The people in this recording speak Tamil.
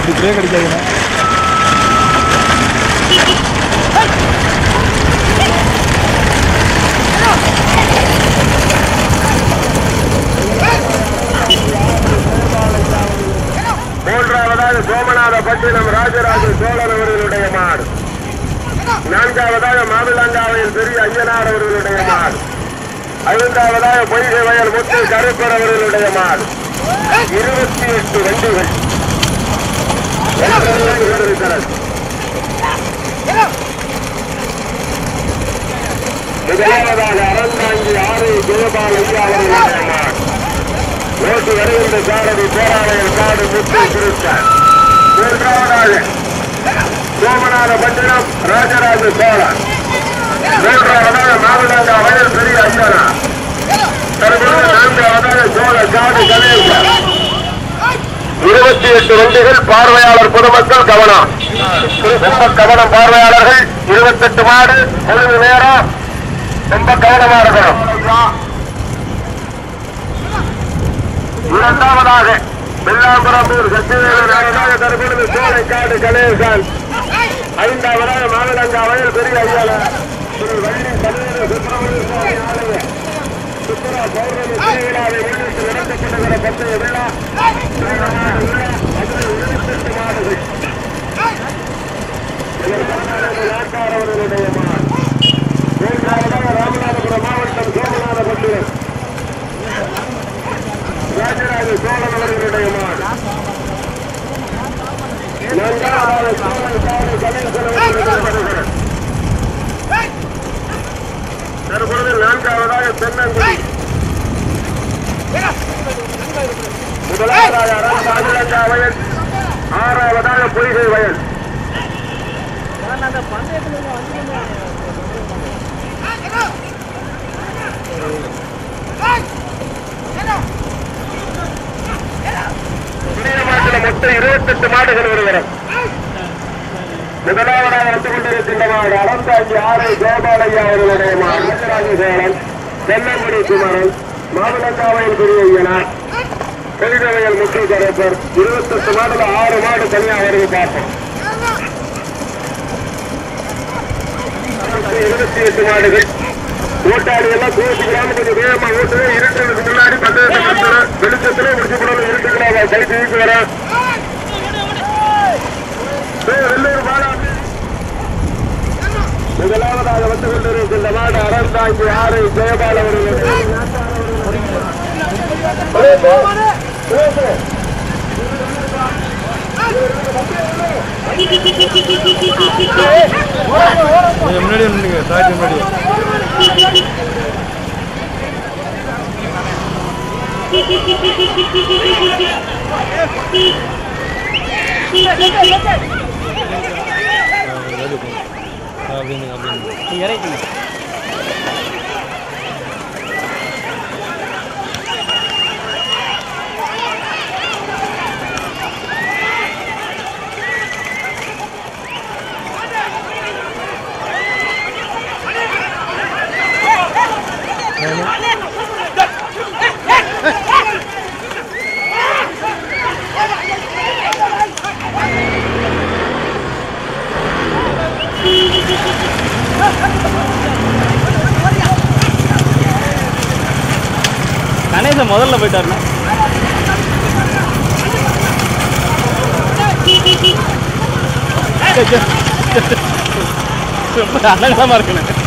அப்படி பிரேக் அடிக்காதுண்ணா. மூன்றாவதாக சோமநாதபட்டினம் ராஜராஜ சோழன் அவர்களுடைய மாடு. நான்காவதாக மாவிலங்காவையில் பெரிய ஐயனார் அவர்களுடைய மாடு. ஐந்தாவதாக பொய்கை வயல் முத்து கருப்பர் அவர்களுடைய மாடு. 28 வண்டிகள் முதலாவதாக அறந்தாங்கி ஆறு ஜெயபால் ஐயா அவர்களுடைய மாடு. ஓட்டு வருகின்ற சாரதி பேராலயம் காடு முத்து திருச்சார். மூன்றாவதாக சோமநாதபட்டினம் ராஜராஜ சோழன். மூன்றாவதாக மாவிலங்கா வயல் பெரிய ஐயனா. தற்போது நான்காவதாக சோழ காடு கணேசன். 28 வண்டிகள். பார்வையாளர் பொதுமக்கள் கவனம், ரொம்ப கவனம். பார்வையாளர்கள் 28 மாடு பொழுது நேரம் ரொம்ப கவனமா இருக்கணும். இரண்டாவதாக வெள்ளாம்பரம்பூர் சத்தியவேலனாக தற்பொழுது சோலைக்காடு கணேசன். ஐந்தாவதாக மாவிலங்கா வயல் பெரிய ஐயாள திரு வள்ளி தலைவர் சுப்பிரமணிய சுவாமி ஆலய சுற்றுலா பௌர்ணமி திருவிழாவை முன்னிட்டு நடத்தப்படுகிற பந்தய விழா. அவர்களுடைய மாடு. மூன்றாவதாக ராமநாதபுரம் மாவட்டம் சோமநாதபட்டினம் ராஜராஜ சோழன் அவர்களுடைய மாடு. நான்காவதாக சோழன் கணேசன் அவர்களுடைய. தற்பொழுது நான்காவதாக தென்னங்குடி. முதலாவதாக ராஜராஜா வயல். ஆறாவதாக பொய்கை வயல். மொத்தம் 28 மாடுகள் வருகிறோம். முதலாவதாக வந்து கொண்டிருக்கின்ற மாடு அறந்தாங்கி ஆறு கோபாலையா அவர்களுடைய மாடு. ராஜராஜ சோழன், தென்னங்குடி குமரன், மாவிலங்காவையில் பெரிய ஐயனார், பெரிதவையல் முத்து கரப்பர். 28 மாடுல 6 மாடு தனியா வருது பார்ப்போம். 28 மாடுகள். ஓட்டாளி எல்லாம் கோசிக்கிறாம கொஞ்சம் வேகமா ஓட்டுது. இருட்டுக்கு முன்னாடி வெளிச்சத்துல முடிச்சு போடணும். இருட்டுக்கலாம் கை தூக்கி வர வெள்ளூர் மாடு. முதலாவதாக வந்து கொண்டிருக்கின்ற மாடு அறந்தாங்கி ஆறு ஜெயபால் அவர்களுடைய. முன்னாடி நின்னுங்க, தாய்க்கு முன்னாடி. அப்படின்னு கணேசன் முதல்ல போயிட்டாருண்ணா. ரொம்ப அழகமா இருக்குண்ணே.